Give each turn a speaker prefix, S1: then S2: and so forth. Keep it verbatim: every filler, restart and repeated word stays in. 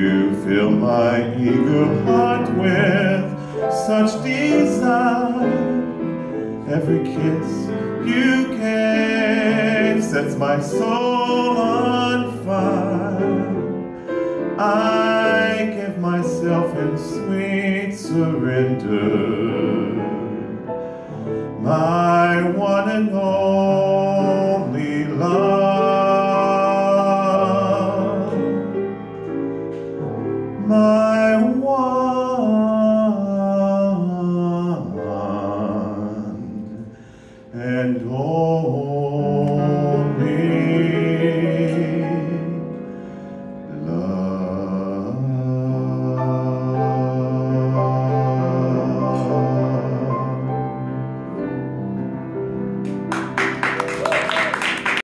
S1: You fill my eager heart with such desire. Every kiss you gave sets my soul on fire. I give myself in sweet surrender, my one and all.